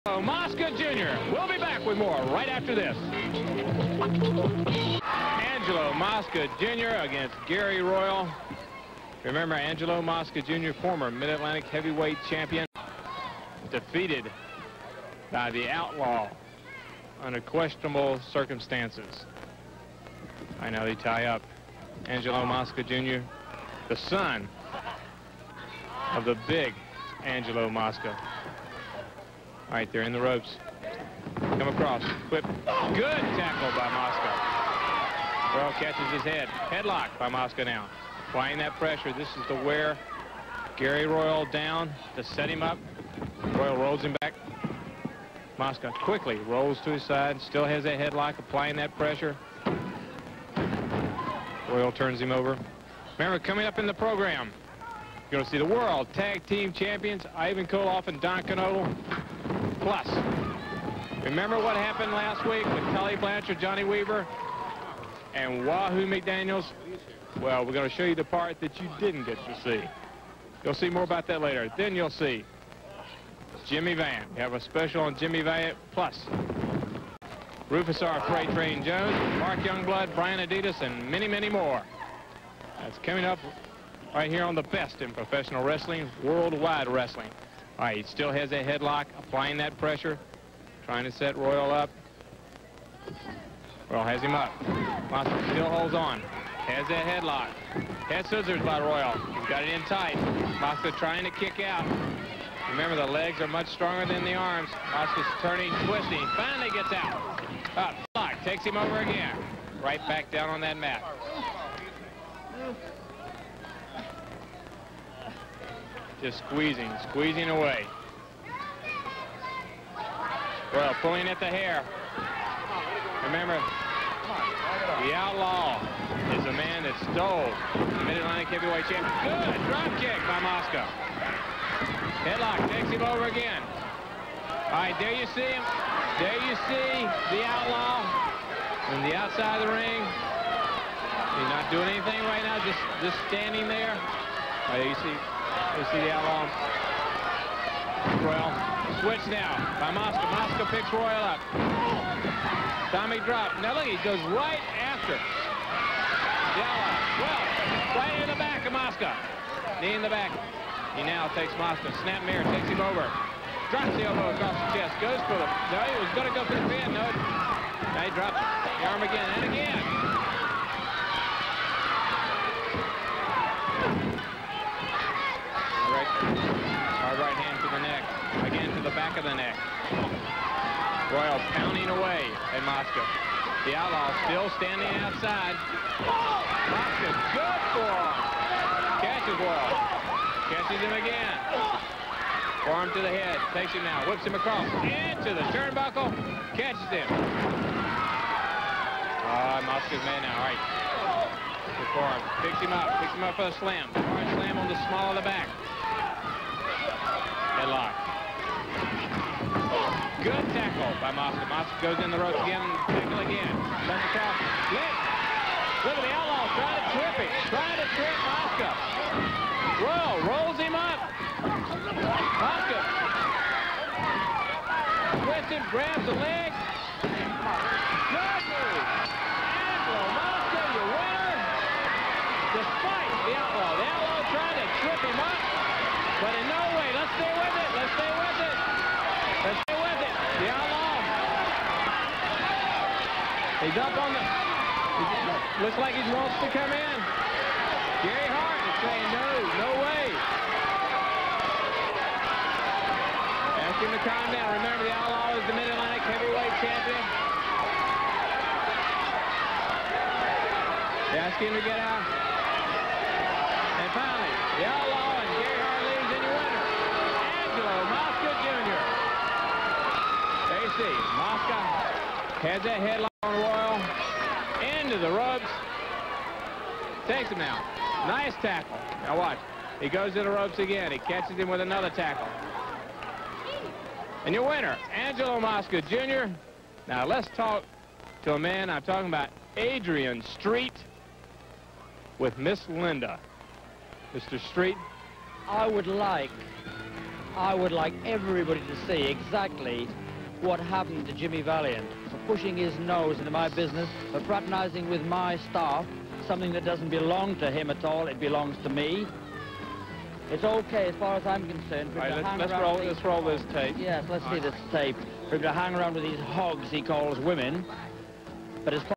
Mosca Jr. We'll be back with more right after this. Angelo Mosca Jr. against Gary Royal. Remember, Angelo Mosca Jr., former Mid-Atlantic heavyweight champion, defeated by the Outlaw under questionable circumstances. All right, now they tie up. Angelo Mosca Jr., the son of the big Angelo Mosca. All right, they're in the ropes. Come across. Whip. Good tackle by Mosca. Royal catches his head. Headlock by Mosca now. Applying that pressure. This is to wear Gary Royal down to set him up. Royal rolls him back. Mosca quickly rolls to his side. Still has that headlock. Applying that pressure. Royal turns him over. Remember, coming up in the program, you're going to see the World Tag Team Champions, Ivan Koloff and Don Kernodle. Plus, remember what happened last week with Tully Blanchard, Johnny Weaver, and Wahoo McDaniels? Well, we're going to show you the part that you didn't get to see. You'll see more about that later. Then you'll see Jimmy Van. We have a special on Jimmy Van, plus Rufus R. Freight Train Jones, Mark Youngblood, Brian Adidas, and many, many more. That's coming up right here on the best in professional wrestling, worldwide wrestling. All right, he still has that headlock, applying that pressure, trying to set Royal up. Royal has him up. Mosca still holds on. Has that headlock. Head scissors by Royal. He's got it in tight. Mosca trying to kick out. Remember, the legs are much stronger than the arms. Mosca's turning, twisting. Finally gets out. Up, lock, takes him over again. Right back down on that mat. Just squeezing away. Royal pulling at the hair. Remember, the Outlaw is a man that stole the Mid-Atlantic heavyweight champion. Good drop kick by Mosca. Headlock takes him over again. All right, there you see him. There you see the Outlaw on the outside of the ring. He's not doing anything right now, just standing there. Oh, there you see the Outlaw. Royal switch now by Mosca. Mosca picks Royal up. Atomic drop. Now look, he goes right after the Outlaw. Well, right in the back of Mosca. Knee in the back. He now takes Mosca. Snap mirror, takes him over. Drops the elbow across the chest. Goes for the... No, he was going to go for the pin. No. Now he drops the arm again and again. Hard right hand to the neck. Again to the back of the neck. Royal pounding away at Mosca. The Outlaw still standing outside. Mosca, good forearm. Catches Royal. Catches him again. Forearm to the head. Takes him now. Whips him across. Into the turnbuckle. Catches him. Mosca's man now. All right. Good forearm. Picks him up. Picks him up for a slam. Hard slam on the small of the back. Headlock. Good tackle by Mosca. Mosca goes in the ropes again. Tackle again. Comes across. Look at the Outlaw trying to trip him. Trying to trip Mosca. Royal rolls him up. Mosca twists him, grabs the leg. Good move. Angelo Mosca, your winner. Despite the Outlaw. The Outlaw trying to trip him up. But in no way. Let's stay with it. Let's stay with it. Let's stay with it. The Outlaw. He's up on the... Looks like he wants to come in. Gary Hart is saying no way. Ask him to calm down. Remember, the Outlaw is the Mid-Atlantic heavyweight champion. Ask him to get out. And finally, the Outlaw and Gary Hart leaves in your winner, Angelo Mosca Jr. There you see, Mosca has that headlock on Royal. Into the ropes. Takes him now. Nice tackle. Now watch. He goes to the ropes again. He catches him with another tackle. And your winner, Angelo Mosca Jr. Now let's talk to a man. I'm talking about Adrian Street with Miss Linda. Mr. Street. I would like I would like everybody to see exactly what happened to Jimmy Valiant for pushing his nose into my business, for fraternizing with my staff, something that doesn't belong to him at all. It belongs to me. It's okay as far as I'm concerned. All right, let's roll this tape. Yes, let's see this tape. For him to hang around with these hogs he calls women. But as far